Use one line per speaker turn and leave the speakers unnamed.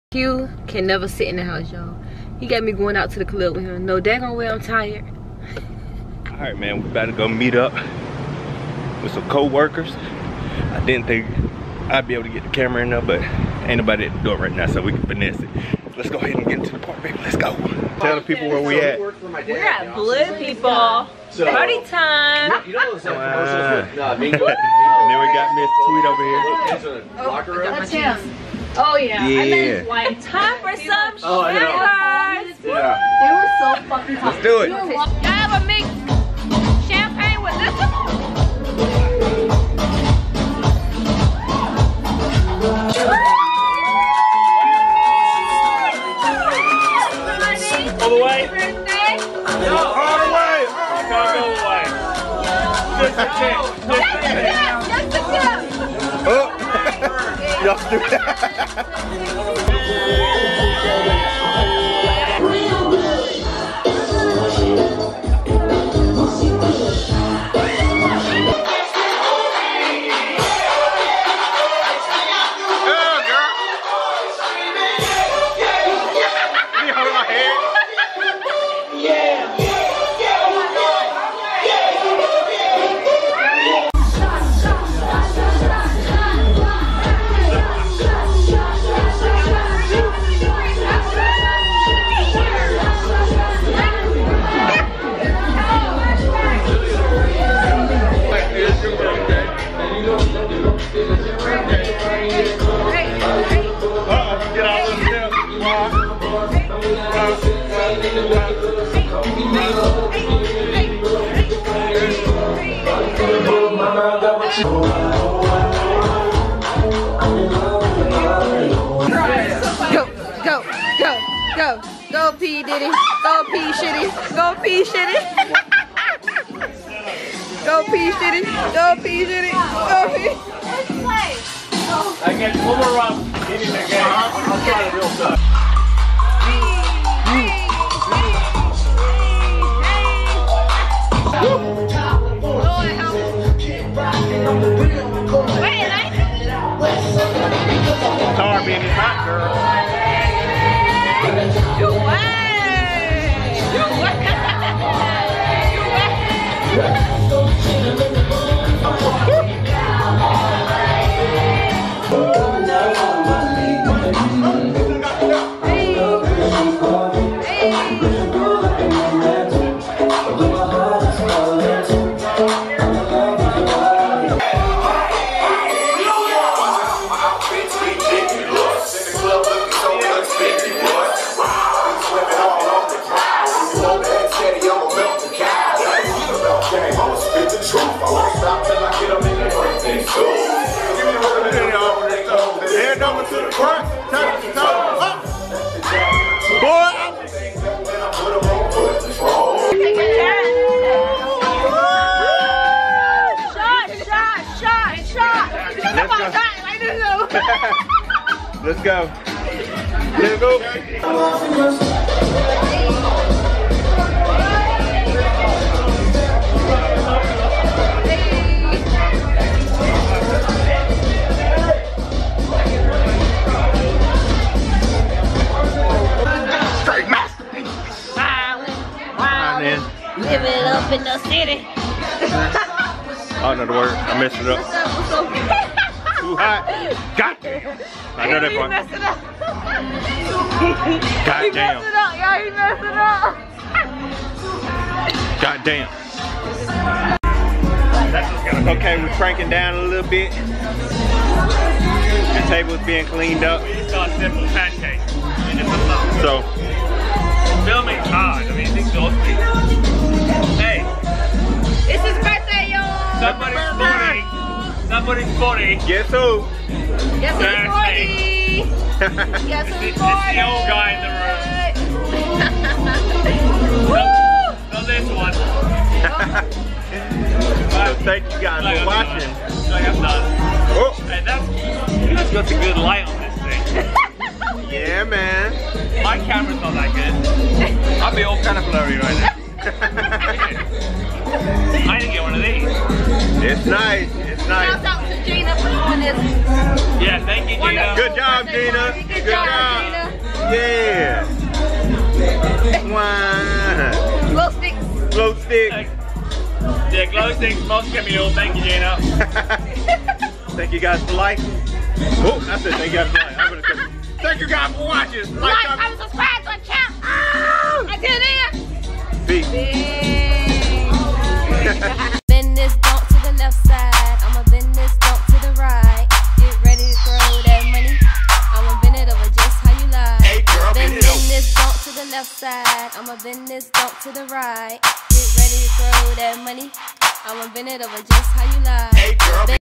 Q can never sit in the house, y'all. He got me going out to the club with him. No daggone way, I'm tired.
All right, man, we about to go meet up with some co-workers. I didn't think I'd be able to get the camera in there, but ain't nobody at the door right now, so we can finesse it. Let's go ahead and get into the park, baby. Let's go. Tell the people where we at.
We're at Blue People. Party time.
And then we got Miss Tweet over here.
That's him. Oh yeah.
Yeah.
Like, time for some
Oh,
showers.
Yeah.
They were so fucking hot.
Let's do it.
Y'all ever mix champagne with liquor?
All the way? No, all the way. Can't go away. Just a tip.
Just a tip.
Oh. Y'all do that.
Go P Diddy. Go P Shitty. Go P Shitty. Go P Shitty. Go P Shitty. Go P.
I get one more round in the game. I'm trying to real tough. Tar being hot, girl.
You way. You way.
Let's go. Let's go. Straight masterpiece.
Living up in the city.
Oh, no, the word. I messed it up. Too hot. God damn. I know that part.
Messed it up.
God
He
damn.
messed it up, y'all. He messed it up.
God damn. Okay, we're cranking down a little bit. The table's being cleaned up.
We just got a simple pancake.
So,
Filming's hard. I mean, it's exhausting. Hey,
It's his birthday, y'all.
somebody's 40. Somebody's 40.
guess who?
Guess who's 40? Guess
It's
who's
the
40?
old guy in the room. Not this one.
So thank you guys for watching.
Like I'm done.
Oh,
Hey, that's got a good light on this thing.
yeah, man.
My camera's not that good. I'll be all kind of blurry right now. I need to get one of these.
It's nice. It's nice.
Shout out to Gina, for doing this.
Yeah, thank you, Gina.
Good job, Gina.
Good job, Gina.
Yeah. Wow.
Glow sticks.
Glow stick.
Yeah, glow sticks, most Camille. Thank you, Gina.
Thank you guys for liking. Oh, I said thank you guys for liking. I'm gonna say thank you guys for watching.
Like, comment, subscribe to our channel. Until then.
Peace.
Bend this bump to the left side. I'ma bend this bump to the right. Get ready to throw that money. I'ma bend it over just how you like.
Hey girl,
Bend this bump to the left side. I'ma bend this bump to the right. Get ready to throw that money. I'ma bend it over just how you like.
Hey girl.